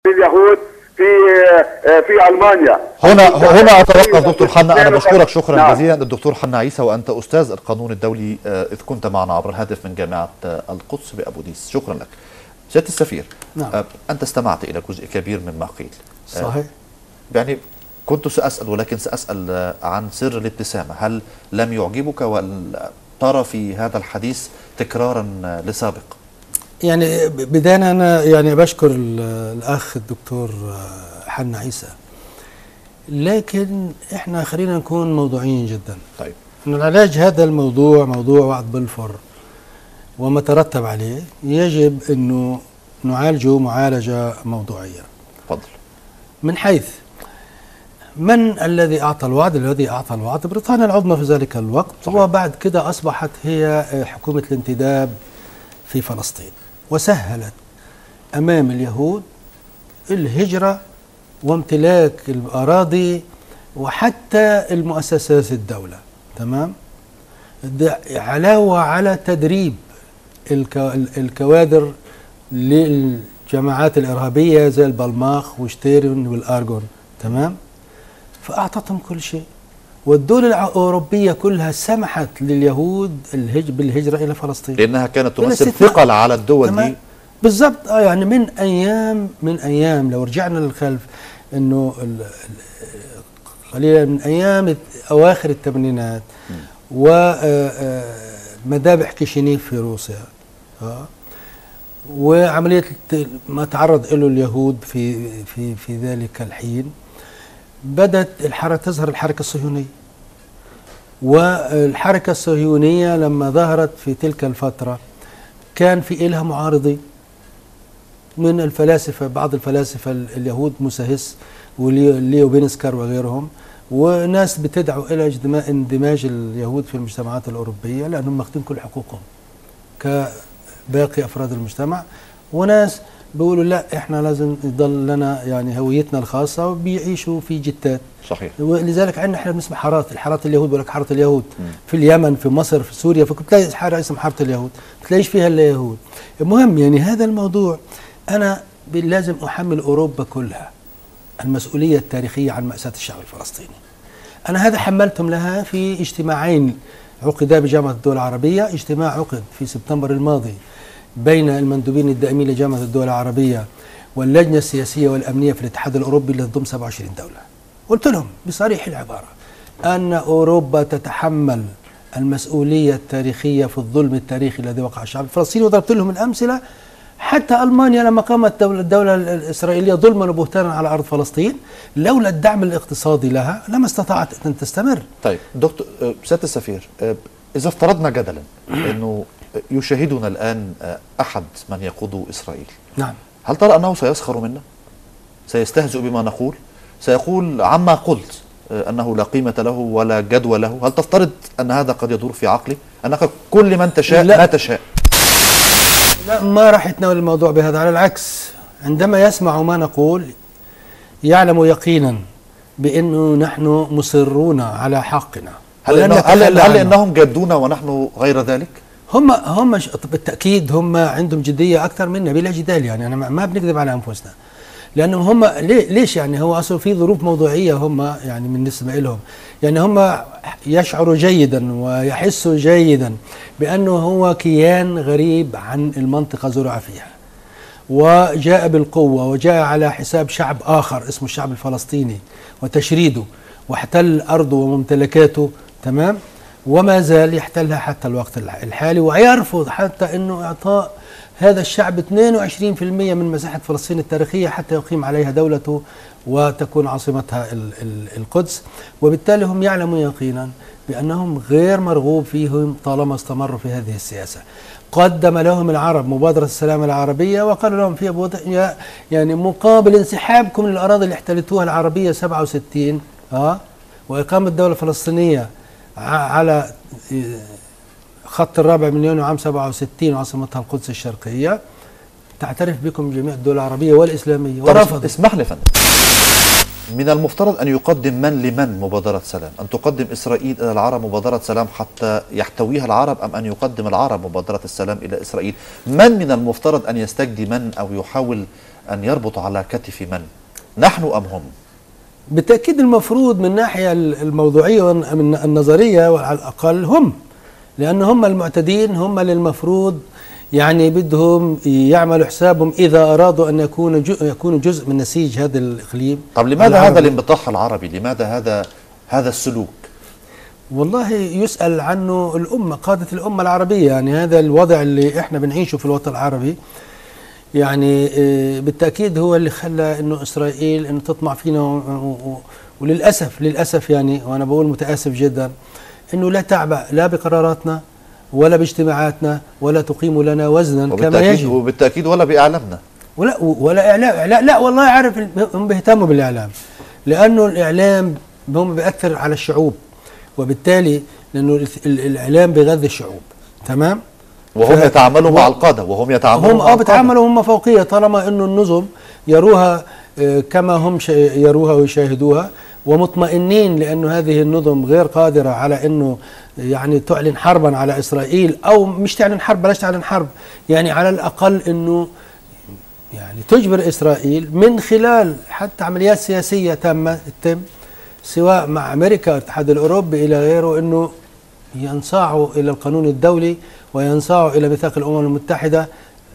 اليهود في المانيا. هنا اتوقف دكتور حنا. انا بشكرك شكرا جزيلا الدكتور حنا عيسى، وانت استاذ القانون الدولي اذ كنت معنا عبر الهاتف من جامعه القدس بابو ديس. شكرا لك. سياده السفير، انت استمعت الى جزء كبير مما قيل. صحيح. يعني كنت ساسال، ولكن ساسال عن سر الابتسامه. هل لم يعجبك ولا ترى في هذا الحديث تكرارا لسابق؟ يعني بداية أنا يعني بشكر الأخ الدكتور حنا عيسى، لكن إحنا خلينا نكون موضوعيين جدا. طيب. إن العلاج هذا الموضوع موضوع وعد بلفور وما ترتب عليه يجب إنه نعالجه معالجة موضوعية. تفضل. من حيث من الذي أعطى الوعد؟ الذي أعطى الوعد بريطانيا العظمى في ذلك الوقت. صحيح. وبعد كده أصبحت هي حكومة الانتداب في فلسطين، وسهلت أمام اليهود الهجرة وامتلاك الأراضي وحتى المؤسسات الدولة. تمام؟ علاوة على تدريب الكوادر للجماعات الإرهابية زي البلماخ وشتيرن والأرجون. تمام؟ فأعطتهم كل شيء، والدول الأوروبية كلها سمحت لليهود بالهجرة إلى فلسطين لأنها كانت تمثل ثقل على الدول دي. بالضبط. يعني من أيام لو رجعنا للخلف إنه قليلا من أيام أواخر الثمانينات ومذابح كيشينيف في روسيا وعملية ما تعرض له اليهود في ذلك الحين، بدأت تظهر الحركة الصهيونية. والحركة الصهيونية لما ظهرت في تلك الفترة كان في إلها معارضين من الفلاسفة، بعض الفلاسفة اليهود موسى وليو بينسكر وغيرهم، وناس بتدعو إلى اندماج اليهود في المجتمعات الأوروبية لأنهم ماخذين كل حقوقهم كباقي أفراد المجتمع، وناس بيقولوا لا احنا لازم يضل لنا يعني هويتنا الخاصه وبيعيشوا في جتات. صحيح. ولذلك عندنا احنا بنسمع حارات اليهود، بقول لك حاره اليهود في اليمن في مصر في سوريا، فكنت تلاقي حاره اسمها حاره اليهود ما تلاقيش فيها الا يهود. المهم يعني هذا الموضوع انا لازم احمل اوروبا كلها المسؤوليه التاريخيه عن ماساه الشعب الفلسطيني. انا هذا حملتهم لها في اجتماعين عقدا بجامعه الدول العربيه. اجتماع عقد في سبتمبر الماضي بين المندوبين الدائمين لجامعة الدول العربية واللجنة السياسية والأمنية في الاتحاد الأوروبي اللي تضم 27 دولة. قلت لهم بصريح العبارة أن أوروبا تتحمل المسؤولية التاريخية في الظلم التاريخي الذي وقع على الشعب الفلسطيني، وضربت لهم الأمثلة. حتى ألمانيا لما قامت الدولة الإسرائيلية ظلما وبهتانا على أرض فلسطين لولا الدعم الاقتصادي لها لما استطاعت أن تستمر. طيب دكتور سيادة السفير، إذا افترضنا جدلا أنه يشاهدنا الآن أحد من يقود إسرائيل، نعم، هل ترى أنه سيسخر منا؟ سيستهزئ بما نقول؟ سيقول عما قلت أنه لا قيمة له ولا جدوى له؟ هل تفترض أن هذا قد يدور في عقلي؟ أنك كل من تشاء ما تشاء؟ لا، ما راح يتناول الموضوع بهذا. على العكس، عندما يسمع ما نقول يعلم يقينا بأنه نحن مصرون على حقنا. هل إنهم جادون ونحن غير ذلك؟ هم بالتأكيد هم عندهم جدية أكثر منا بلا جدال. يعني أنا ما بنكذب على أنفسنا، لأنهم هم ليش يعني هو أصلا في ظروف موضوعية هم يعني بالنسبة لهم، يعني هم يشعروا جيدا ويحسوا جيدا بأنه هو كيان غريب عن المنطقة زرع فيها، وجاء بالقوة وجاء على حساب شعب آخر اسمه الشعب الفلسطيني وتشريده، واحتل أرضه وممتلكاته. تمام؟ وما زال يحتلها حتى الوقت الحالي، ويرفض حتى أنه إعطاء هذا الشعب 22% من مساحة فلسطين التاريخية حتى يقيم عليها دولته وتكون عاصمتها القدس. وبالتالي هم يعلمون يقينا بأنهم غير مرغوب فيهم طالما استمروا في هذه السياسة. قدم لهم العرب مبادرة السلام العربية وقالوا لهم فيها يعني مقابل انسحابكم للأراضي اللي احتلتوها العربية 67 وإقامة الدولة الفلسطينية على خط الرابع من يونيو عام 67 وعاصمتها القدس الشرقية، تعترف بكم جميع الدول العربية والإسلامية. ورفض. اسمح لي فندم، من المفترض أن يقدم من لمن مبادرة سلام؟ أن تقدم إسرائيل إلى العرب مبادرة سلام حتى يحتويها العرب، أم أن يقدم العرب مبادرة السلام إلى إسرائيل؟ من المفترض أن يستجدي من أو يحاول أن يربط على كتف من؟ نحن أم هم؟ بالتأكيد المفروض من الناحية الموضوعية ومن النظرية وعلى الأقل هم، لأن هم المعتدين، هم اللي المفروض يعني بدهم يعملوا حسابهم إذا أرادوا أن يكونوا جزء من نسيج هذا الإقليم. طب لماذا هذا الانبطاح العربي؟ لماذا هذا السلوك؟ والله يسأل عنه الأمة، قادة الأمة العربية. يعني هذا الوضع اللي احنا بنعيشه في الوطن العربي يعني بالتأكيد هو اللي خلى انه إسرائيل انه تطمع فينا، وللأسف يعني، وأنا بقول متأسف جدا، انه لا تعبأ لا بقراراتنا ولا باجتماعاتنا ولا تقيم لنا وزنا كما يجب، وبالتأكيد ولا بإعلامنا ولا إعلام. لا والله عارف هم بيهتموا بالإعلام، لأنه الإعلام هم بيأثر على الشعوب، وبالتالي لأنه الإعلام بيغذي الشعوب. تمام. وهم يتعاملوا مع القادة، وهم يتعاملوا هم بيتعاملوا هم فوقية، طالما انه النظم يروها كما هم يروها ويشاهدوها، ومطمئنين لانه هذه النظم غير قادرة على انه يعني تعلن حربا على اسرائيل، او مش تعلن حرب، بلاش تعلن حرب، يعني على الاقل انه يعني تجبر اسرائيل من خلال حتى عمليات سياسية تتم سواء مع امريكا والاتحاد الاوروبي الى غيره، انه ينصاعوا الى القانون الدولي وينصاعوا الى ميثاق الامم المتحده.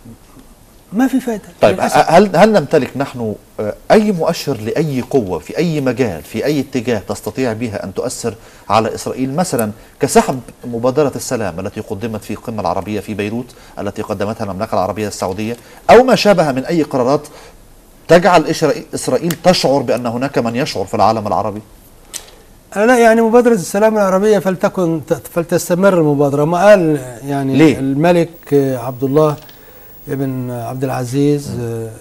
ما في فائده. طيب هل نمتلك نحن اي مؤشر لاي قوه في اي مجال في اي اتجاه تستطيع بها ان تؤثر على اسرائيل، مثلا كسحب مبادره السلام التي قدمت في القمه العربيه في بيروت التي قدمتها المملكه العربيه السعوديه، او ما شابه من اي قرارات تجعل اسرائيل تشعر بان هناك من يشعر في العالم العربي؟ لا يعني مبادرة السلام العربية فلتستمر المبادرة. ما قال يعني ليه؟ الملك عبد الله ابن عبد العزيز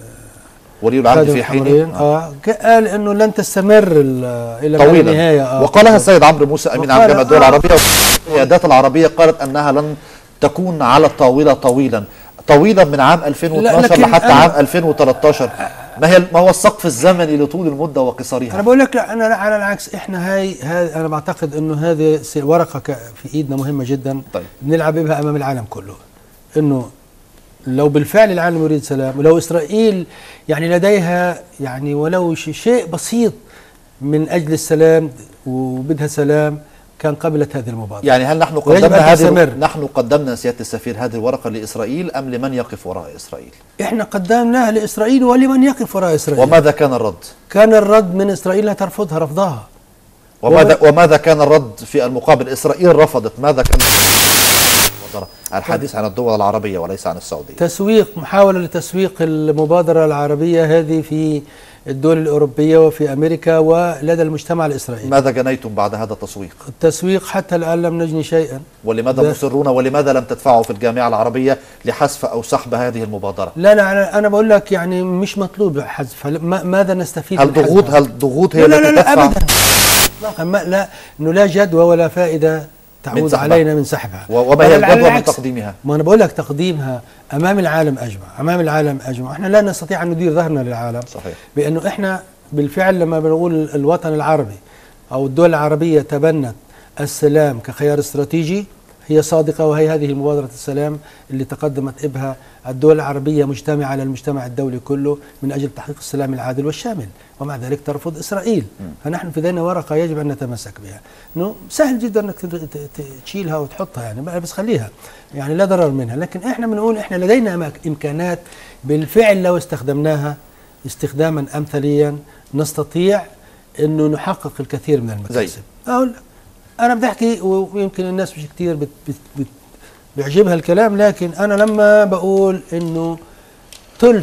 ولي العهد في حين قال انه لن تستمر الى طويلا النهاية. وقالها السيد عمرو موسى امين عام جامعة الدول العربية، والقيادات العربية قالت انها لن تكون على الطاولة طويلا من عام 2012 لحتى عام 2013. ما هو السقف الزمني لطول المدة وقصرها؟ أنا بقول لك لا، أنا على العكس، إحنا هاي أنا بعتقد إنه هذه ورقة في إيدنا مهمة جدا. طيب. بنلعب بها أمام العالم كله، إنه لو بالفعل العالم يريد سلام، ولو إسرائيل يعني لديها يعني ولو شيء بسيط من أجل السلام وبدها سلام، كان قبلت هذه المبادرة. يعني هل نحن قدمنا سيادة السفير هذه الورقة لإسرائيل أم لمن يقف وراء إسرائيل؟ إحنا قدمناها لإسرائيل ولمن يقف وراء إسرائيل. وماذا كان الرد؟ كان الرد من إسرائيل لا ترفضها رفضها. وماذا كان الرد في المقابل؟ إسرائيل رفضت، ماذا كان الحديث عن الدول العربية وليس عن السعودية؟ محاولة لتسويق المبادرة العربية هذه في الدول الأوروبية وفي أمريكا ولدى المجتمع الإسرائيلي. ماذا جنيتم بعد هذا التسويق؟ التسويق حتى الآن لم نجني شيئا. ولماذا مصرون ولماذا لم تدفعوا في الجامعة العربية لحذف أو سحب هذه المبادرة؟ لا أنا بقول لك يعني مش مطلوب حذف. ماذا نستفيد؟ هل ضغوط هي التي تدفع؟ لا أبدا. لا إنه لا جدوى ولا فائدة تعود علينا من سحبها. وما هي الجدوى من تقديمها؟ ما أنا بقول لك تقديمها أمام العالم أجمع. إحنا لا نستطيع أن ندير ظهرنا للعالم. صحيح. بأنه إحنا بالفعل لما بنقول الوطن العربي أو الدول العربية تبنت السلام كخيار استراتيجي، هي صادقة، وهي هذه مبادرة السلام اللي تقدمت بها الدول العربية مجتمعة على المجتمع الدولي كله من أجل تحقيق السلام العادل والشامل، ومع ذلك ترفض إسرائيل. فنحن في ذينا ورقة يجب أن نتمسك بها. إنه سهل جدا أنك تشيلها وتحطها، يعني بس خليها، يعني لا ضرر منها. لكن إحنا بنقول إحنا لدينا إمكانات بالفعل لو استخدمناها استخداما أمثليا نستطيع إنه نحقق الكثير من المكاسب. أقول أنا بدي أحكي، ويمكن الناس مش كتير بيعجبها الكلام، لكن أنا لما بقول إنه ثلث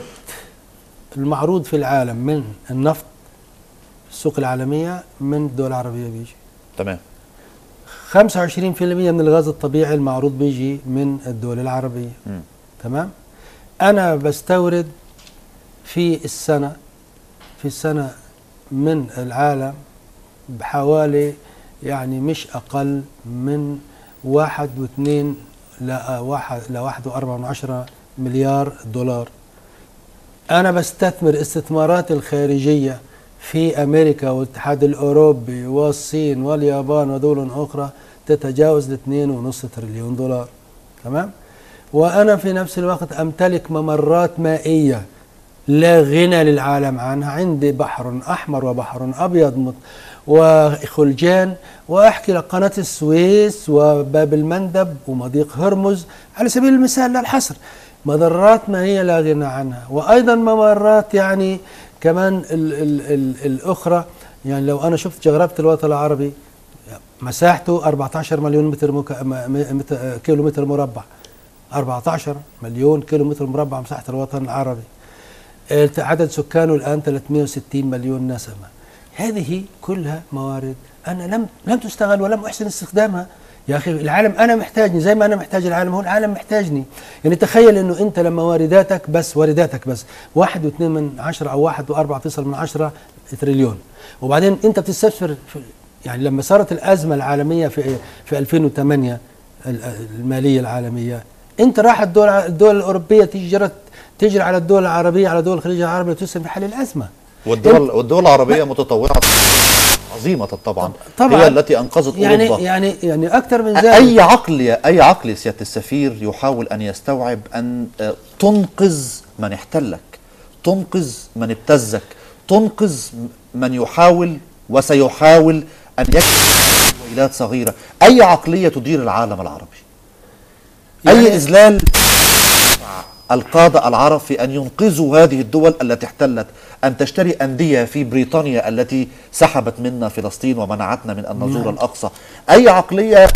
المعروض في العالم من النفط في السوق العالمية من الدول العربية بيجي. تمام. 25% من الغاز الطبيعي المعروض بيجي من الدول العربية. تمام. أنا بستورد في السنة من العالم بحوالي يعني مش أقل من 1.2 ل 1.4 مليار دولار. أنا بستثمر استثمارات الخارجية في أمريكا والاتحاد الأوروبي والصين واليابان ودول أخرى تتجاوز 2.5 تريليون دولار. تمام. وأنا في نفس الوقت أمتلك ممرات مائية لا غنى للعالم عنها. عندي بحر أحمر وبحر أبيض وخلجان، وأحكي لك قناة السويس وباب المندب ومضيق هرمز على سبيل المثال لا الحصر. مضرات ما هي لا غنى عنها، وأيضا ممرات يعني كمان الأخرى. يعني لو أنا شفت جغرافية الوطن العربي مساحته 14 مليون كيلو متر مربع، 14 مليون كيلو متر مربع مساحة الوطن العربي. عدد سكانه الآن 360 مليون نسمة. هذه كلها موارد أنا لم تستغل ولم أحسن استخدامها. يا أخي العالم أنا محتاجني زي ما أنا محتاج العالم، هو العالم محتاجني. يعني تخيل أنه أنت لما وارداتك بس 1.2 أو 1.4 تريليون، وبعدين أنت بتستثمر يعني لما صارت الأزمة العالمية في 2008 المالية العالمية، أنت راح الدول الأوروبية تجري على الدول العربية، على دول الخليج العربي وتسهم في حل الأزمة. والدول العربية متطوعة عظيمة طبعا هي التي أنقذت أوروبا. يعني أكثر من ذلك. أي عقل سيادة السفير يحاول أن يستوعب أن تنقذ من احتلك، تنقذ من ابتزك، تنقذ من يحاول وسيحاول أن يكسب ويلات صغيرة. أي عقلية تدير العالم العربي؟ أي إذلال القادة العرب في أن ينقذوا هذه الدول التي احتلت، أن تشتري أندية في بريطانيا التي سحبت منا فلسطين ومنعتنا من أن نزور الأقصى. أي عقلية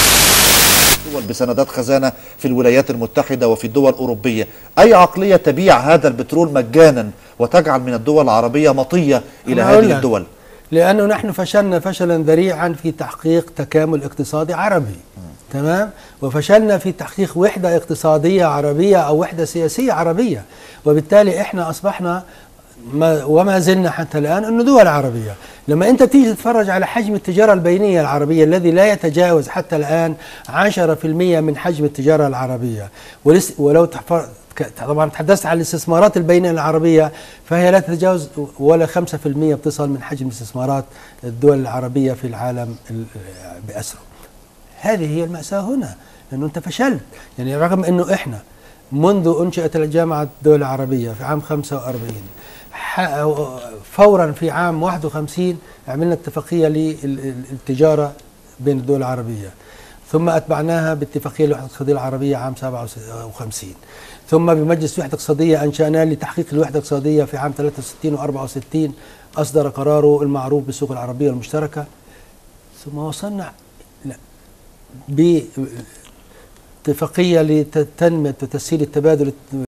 دول بسندات خزانة في الولايات المتحدة وفي الدول الأوروبية؟ أي عقلية تبيع هذا البترول مجانا وتجعل من الدول العربية مطية إلى هذه الدول؟ لأنه نحن فشلنا فشلا ذريعا في تحقيق تكامل اقتصادي عربي، تمام، وفشلنا في تحقيق وحدة اقتصادية عربية أو وحدة سياسية عربية، وبالتالي احنا أصبحنا وما زلنا حتى الآن أنه دول عربية. لما أنت تيجي تتفرج على حجم التجارة البينية العربية الذي لا يتجاوز حتى الآن 10% من حجم التجارة العربية، ولو طبعا تحدثت عن الاستثمارات البينية العربية فهي لا تتجاوز ولا 5% بتصل من حجم استثمارات الدول العربية في العالم بأسره. هذه هي المأساة هنا، لأنه أنت فشلت. يعني رغم أنه إحنا منذ أنشئت الجامعة الدول العربية في عام 45 فورا في عام 51 عملنا اتفاقية للتجارة بين الدول العربية، ثم أتبعناها باتفاقية الوحدة الاقتصادية العربية عام 57، ثم بمجلس الوحدة الاقتصادية أنشأناه لتحقيق الوحدة الاقتصادية في عام 63 و64 أصدر قراره المعروف بالسوق العربية المشتركة، ثم وصلنا باتفاقية لتنمية وتسهيل التبادل